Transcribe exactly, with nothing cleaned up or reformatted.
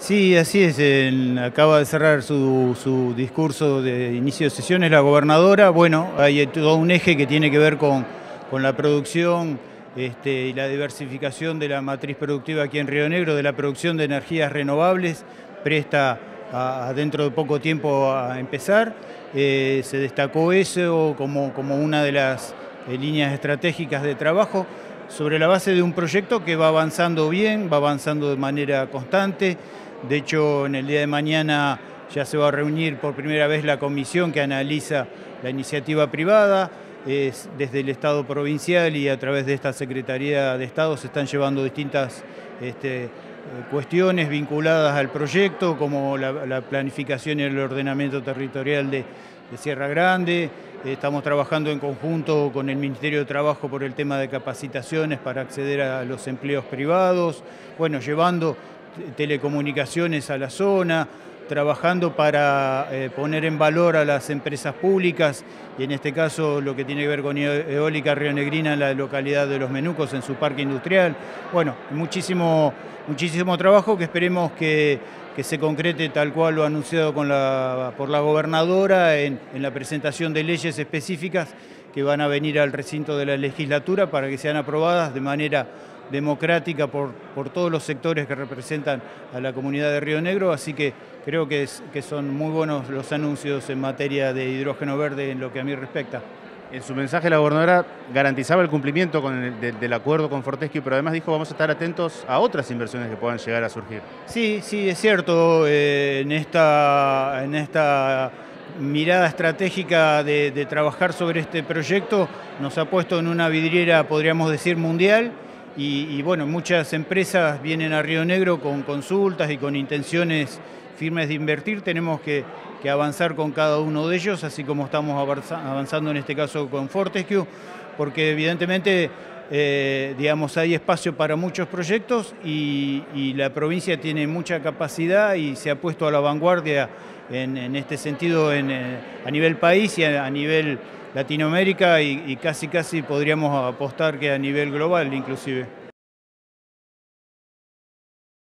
Sí, así es. En- acaba de cerrar su, su discurso de inicio de sesiones la gobernadora. Bueno, hay todo un eje que tiene que ver con, con la producción este, y la diversificación de la matriz productiva aquí en Río Negro, de la producción de energías renovables. Presta a, a dentro de poco tiempo a empezar. Eh, se destacó eso como, como una de las eh, líneas estratégicas de trabajo sobre la base de un proyecto que va avanzando bien, va avanzando de manera constante. De hecho, en el día de mañana ya se va a reunir por primera vez la comisión que analiza la iniciativa privada. Es desde el Estado provincial y a través de esta Secretaría de Estado se están llevando distintas este, cuestiones vinculadas al proyecto, como la, la planificación y el ordenamiento territorial de, de Sierra Grande. Estamos trabajando en conjunto con el Ministerio de Trabajo por el tema de capacitaciones para acceder a los empleos privados, bueno, llevando telecomunicaciones a la zona, trabajando para eh, poner en valor a las empresas públicas y en este caso lo que tiene que ver con Eólica Rionegrina en la localidad de Los Menucos, en su parque industrial. Bueno, muchísimo, muchísimo trabajo que esperemos que, que se concrete tal cual lo anunciado con la, por la gobernadora en, en la presentación de leyes específicas que van a venir al recinto de la legislatura para que sean aprobadas de manera democrática por, por todos los sectores que representan a la comunidad de Río Negro, así que creo que, es, que son muy buenos los anuncios en materia de hidrógeno verde en lo que a mí respecta. En su mensaje la gobernadora garantizaba el cumplimiento con el, de, del acuerdo con Fortescue, pero además dijo vamos a estar atentos a otras inversiones que puedan llegar a surgir. Sí, sí, es cierto, eh, en, esta, en esta mirada estratégica de, de trabajar sobre este proyecto nos ha puesto en una vidriera, podríamos decir, mundial. Y, y bueno, muchas empresas vienen a Río Negro con consultas y con intenciones firmes de invertir. Tenemos que, que avanzar con cada uno de ellos, así como estamos avanzando en este caso con Fortescue, porque evidentemente eh, digamos, hay espacio para muchos proyectos y, y la provincia tiene mucha capacidad y se ha puesto a la vanguardia en, en este sentido en, a nivel país y a, a nivel Latinoamérica y, y casi casi podríamos apostar que a nivel global inclusive.